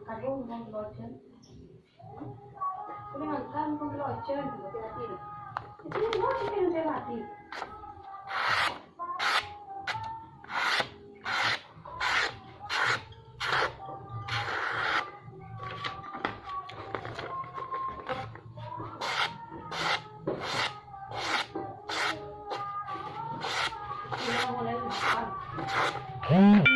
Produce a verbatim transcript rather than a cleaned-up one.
Kadung con lotion. Tapi kan con lotion juga hati. Itu mau sih yang saya hati. Dia mulai makan.